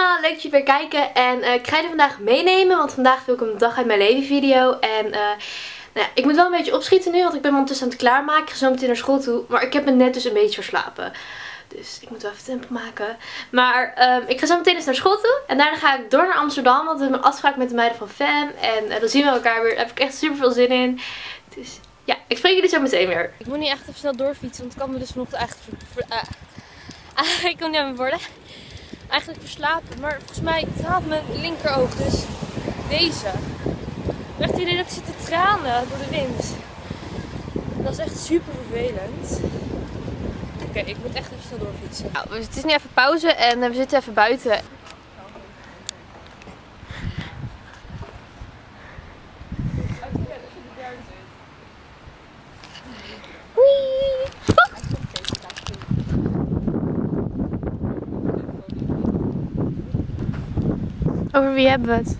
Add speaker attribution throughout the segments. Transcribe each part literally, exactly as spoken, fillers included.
Speaker 1: allemaal, leuk dat jullie weer kijken. En uh, ik ga jullie vandaag meenemen, want vandaag wil ik een dag uit mijn leven video. En uh, nou ja, ik moet wel een beetje opschieten nu, want ik ben ondertussen aan het klaarmaken. Ik ga zo meteen naar school toe, maar ik heb me net dus een beetje verslapen. Dus ik moet wel even tempo maken. Maar um, ik ga zo meteen eens naar school toe. En daarna ga ik door naar Amsterdam, want we hebben een afspraak met de meiden van Fam. En uh, dan zien we elkaar weer. Daar heb ik echt super veel zin in. Dus ja, ik spreek jullie zo meteen weer. Ik moet niet echt even snel doorfietsen, want ik kan me dus vanochtend eigenlijk... Ver, ver, uh, uh, ik kom niet aan mijn woorden. Eigenlijk verslapen, maar volgens mij traalt mijn linkeroog, dus deze. Ik heb echt het idee dat ik zit te tranen door de wind. Dat is echt super vervelend. Oké, okay, ik moet echt even snel doorfietsen. Nou, het is nu even pauze en we zitten even buiten. Over wie hebben we het?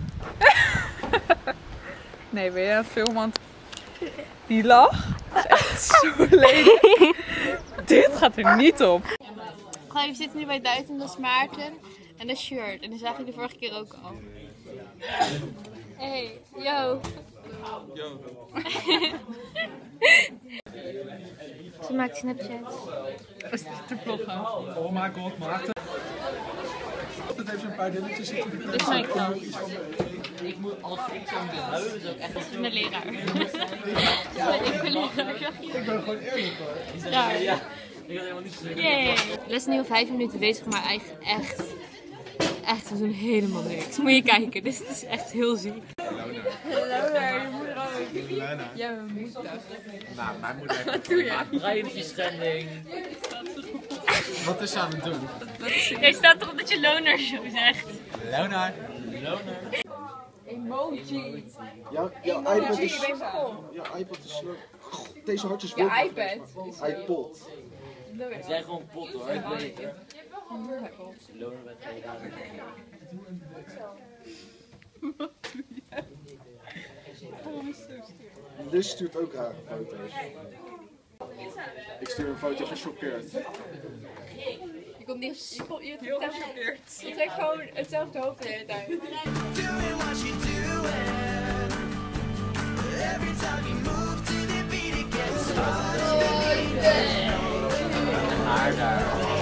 Speaker 2: Nee, ben je aan het filmen? Die lach is echt zo lelijk. Dit gaat er niet op.
Speaker 1: We zitten nu bij Duitsland Maarten en de shirt. En dat zagen jullie de vorige keer ook al. Hey, yo. Yo. Ze maakt Snapchat.
Speaker 2: Is dit te vloggen?
Speaker 3: Oh my god, Maarten. Het heeft een paar dingetjes zitten.
Speaker 1: Dit is mijn klas.
Speaker 4: Ik moet, als ik zo moet huilen, is ook echt...
Speaker 1: Dat is mijn leraar. Ik ben leraar.
Speaker 3: Ik ben gewoon eerlijk hoor.
Speaker 1: Ja.
Speaker 4: Ja. Ik had helemaal niet gezegd.
Speaker 1: Yay. Les is nu al vijf minuten bezig, maar echt, echt, echt, we doen helemaal niks. Moet je kijken, dit is echt heel ziek.
Speaker 2: Lona, je moeder ook.
Speaker 3: Lona.
Speaker 2: Ja, mijn moeder.
Speaker 3: Nou, mijn moeder.
Speaker 2: Wat doe je?
Speaker 4: Privacy-schending.
Speaker 3: Wat is ze aan het doen?
Speaker 1: Jij staat toch dat je loner zo zegt?
Speaker 3: Lona.
Speaker 4: Loner.
Speaker 2: Emoji.
Speaker 3: Jouw jouw iPad is... Jouw iPad is slow. Deze hartjes vol.
Speaker 2: Je iPad.
Speaker 3: iPod.
Speaker 4: Ik zeg gewoon pot hoor, ik weet het. Loner met twee dagen.
Speaker 2: Wat doe jij?
Speaker 3: Liz stuurt ook rare foto's. Ik stuur een foto gechoqueerd.
Speaker 2: Je komt niet... Je komt je heel gechoqueerd. Je trekt gewoon hetzelfde hoofd de hele tijd.
Speaker 4: Haar daar.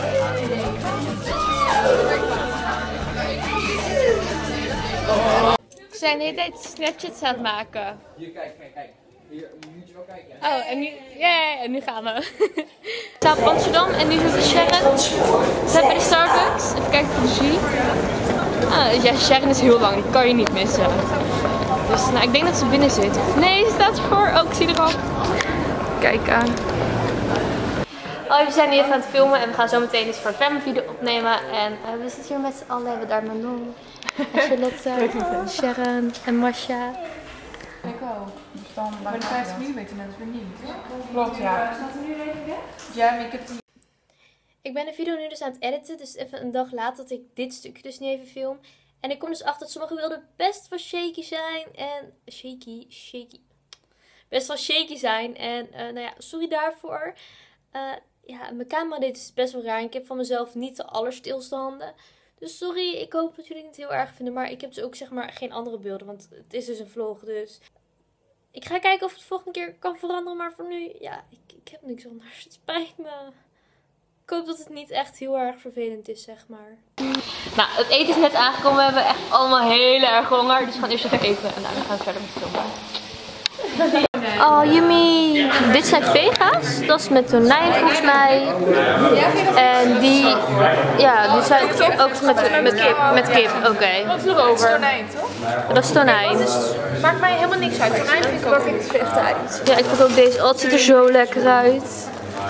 Speaker 1: We zijn de hele tijd Snapchats aan het maken.
Speaker 4: Hier, kijk, kijk, kijk. Hier, moet je wel kijken.
Speaker 1: Oh, en nu, yeah, en nu gaan we. We staan op Amsterdam en nu zit Sharon. We zijn bij de Starbucks. Even kijken of je zie. Ah, ja, Sharon is heel lang, die kan je niet missen. Dus nou, ik denk dat ze binnen zit. Nee, ze staat ervoor. Oh, ik zie er al. Kijk aan. Oh, we zijn nu even aan het filmen en we gaan zo meteen eens voor een family video opnemen. En uh, we zitten hier met z'n allen. We hebben daar Manon, Charlotte, Sharon en Masha.
Speaker 2: Ik ook. Maar de vijftig millimeter net weer niet. Klopt, ja. Staat er nu redelijk? Ja, maar ik heb die...
Speaker 1: Ik ben de video nu dus aan het editen, dus even een dag later dat ik dit stukje dus nu even film. En ik kom dus achter dat sommige beelden best wel shaky zijn en... Shaky, shaky. Best wel shaky zijn en uh, nou ja, sorry daarvoor. Uh, ja, mijn camera deed dus best wel raar en ik heb van mezelf niet de allerstilste handen. Dus sorry, ik hoop dat jullie het niet heel erg vinden, maar ik heb dus ook zeg maar geen andere beelden, want het is dus een vlog, dus... Ik ga kijken of het de volgende keer kan veranderen, maar voor nu, ja, ik, ik heb niks anders. Het spijt me. Ik hoop dat het niet echt heel erg vervelend is, zeg maar. Nou, het eten is net aangekomen. We hebben echt allemaal heel erg honger. Dus we gaan eerst even eten en daarna gaan we verder met filmen. Oh, yummy! Dit zijn vega's. Dat is met tonijn volgens mij. En die, ja, die zijn ook met, met kip. Met kip, oké. Okay.
Speaker 2: Wat is nog over? Tonijn, toch?
Speaker 1: Dat is tonijn.
Speaker 2: Maakt mij helemaal niks uit. Tonijn vind ik ook niet vegetarisch.
Speaker 1: Ja, ik vind ook deze. Oh, het ziet er zo lekker uit.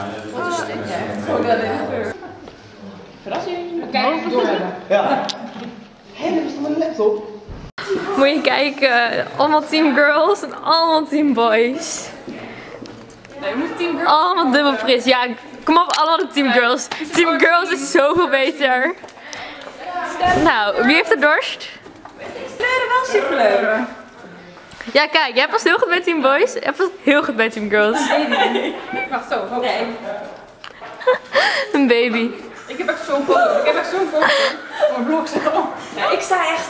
Speaker 2: Verrassing. Oké, doorhebben.
Speaker 3: Ja. Hé, dit is toch mijn laptop?
Speaker 1: Moet je kijken, allemaal team girls en allemaal team boys.
Speaker 2: Nee, je moet team girls.
Speaker 1: Allemaal dubbel fris. Ja, kom op, allemaal de team girls. Team girls is zoveel beter. Nou, wie heeft er dorst?
Speaker 2: Kleuren wel super leuk.
Speaker 1: Ja, kijk, jij past heel goed bij team boys. Jij past heel goed bij team girls.
Speaker 2: Wacht, zo. Hoop.
Speaker 1: Een baby.
Speaker 2: Ik heb echt zo'n foto. Ik heb echt zo'n foto. Oh, blok zo.
Speaker 5: Ja, ik sta echt...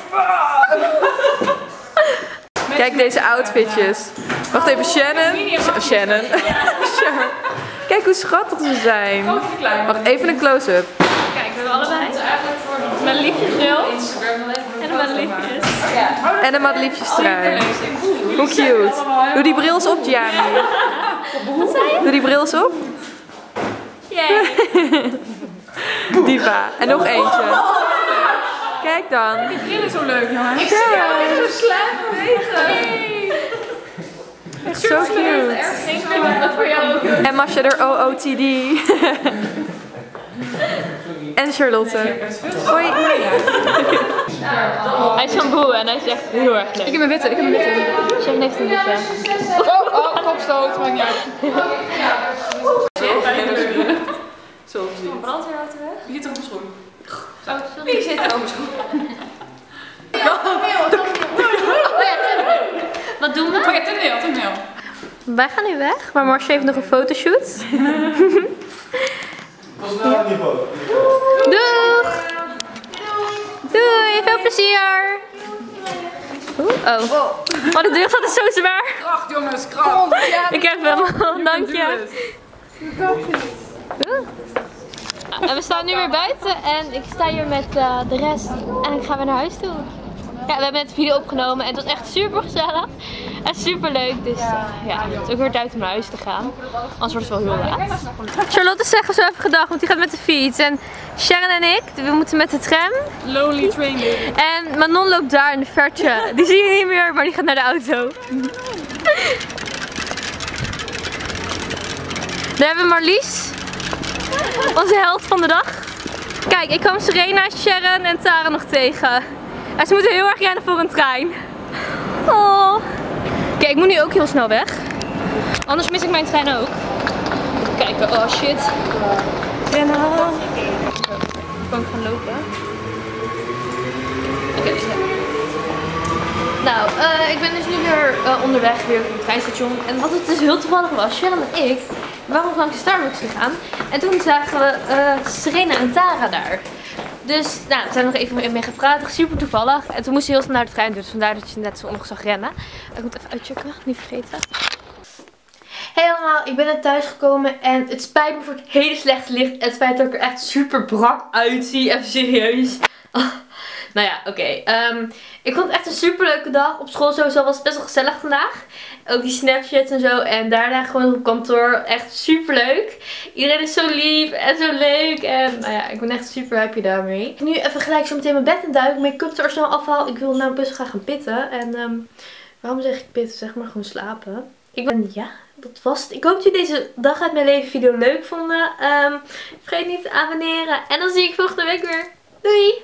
Speaker 2: Kijk deze outfitjes. Wacht even, Shannon. Shannon. Sure. Kijk hoe schattig ze zijn. Wacht even een close-up.
Speaker 1: Kijk, we hebben allebei mijn liefjesbril en mijn liefjes.
Speaker 2: En een madeliefjes trui. Hoe cute. Doe die bril eens op, Gianni.
Speaker 1: Wat zei je?
Speaker 2: Doe die bril eens op.
Speaker 1: Yay.
Speaker 2: Diva. En nog eentje. Kijk dan.
Speaker 5: Die bril is zo leuk, jongen. Ik
Speaker 2: zie jou
Speaker 5: zo slijm weten.
Speaker 2: Echt zo cute.
Speaker 1: Wat voor jou ook.
Speaker 2: En Masha er O O T D. En Charlotte. Hoi.
Speaker 1: Hij is van Boe en hij is echt heel erg leuk.
Speaker 5: Ik heb een witte, ik heb een witte.
Speaker 1: Chef heeft een witte.
Speaker 5: Oh, oh, kopstoot, maakt niet uit.
Speaker 2: Zo zie je.
Speaker 1: Brandweerauto weg?
Speaker 5: Wie zit er op mijn schoen?
Speaker 1: Wie zit er op mijn schoen? Wat doen we?
Speaker 5: Oh ja, thumbnail, thumbnail.
Speaker 1: Wij gaan nu weg, maar Marcia heeft nog een fotoshoot. Doeg! Doei, veel plezier! Oeh, oh. Oh, de deur staat is zo zwaar.
Speaker 5: Kracht, jongens, kracht.
Speaker 1: Ik heb hem, dank je. En we staan nu weer buiten en ik sta hier met uh, de rest en ik ga weer naar huis toe. Ja, we hebben net een video opgenomen en het was echt super gezellig en super leuk. Dus uh, ja, het is ook weer tijd om naar huis te gaan. Anders wordt het wel heel laat. Charlotte zegt zo even gedag, want die gaat met de fiets. En Sharon en ik, we moeten met de tram.
Speaker 5: Lonely train baby.
Speaker 1: En Manon loopt daar in de verte. Die zie je niet meer, maar die gaat naar de auto. Daar hebben we Marlies. Onze held van de dag. Kijk, ik kwam Serena, Sharon en Tara nog tegen. En ze moeten heel erg rennen voor een trein. Oh. Kijk, ik moet nu ook heel snel weg. Anders mis ik mijn trein ook. Kijken, oh shit. Rennen. Kan ik gaan lopen? Oké, okay, snel. Nou, uh, ik ben dus nu weer uh, onderweg weer van het treinstation. En wat het dus heel toevallig was, Sharon en ik waren nog langs de Starbucks gegaan. En toen zagen we uh, Serena en Tara daar. Dus nou, we zijn nog even mee gepraat, echt super toevallig. En toen moest je heel snel naar de trein, dus vandaar dat je net zo ongeveer zag rennen. Ik moet even uitchecken, niet vergeten. Hey allemaal, ik ben net thuis gekomen en het spijt me voor het hele slechte licht. En het feit dat ik er echt super brak uitzie, even serieus. Oh. Nou ja, oké. Okay. Um, ik vond het echt een super leuke dag. Op school sowieso was het best wel gezellig vandaag. Ook die Snapchats en zo. En daarna gewoon op kantoor. Echt super leuk. Iedereen is zo lief en zo leuk. En nou ja, ik ben echt super happy daarmee. Nu even gelijk zo meteen mijn bed in duiken. Make-up er snel afhaal. Ik wil namelijk best graag gaan pitten. En um, waarom zeg ik pitten? Zeg maar gewoon slapen. Ik ben, ja, dat was het. Ik hoop dat jullie deze dag uit mijn leven video leuk vonden. Um, vergeet niet te abonneren. En dan zie ik volgende week weer. Doei!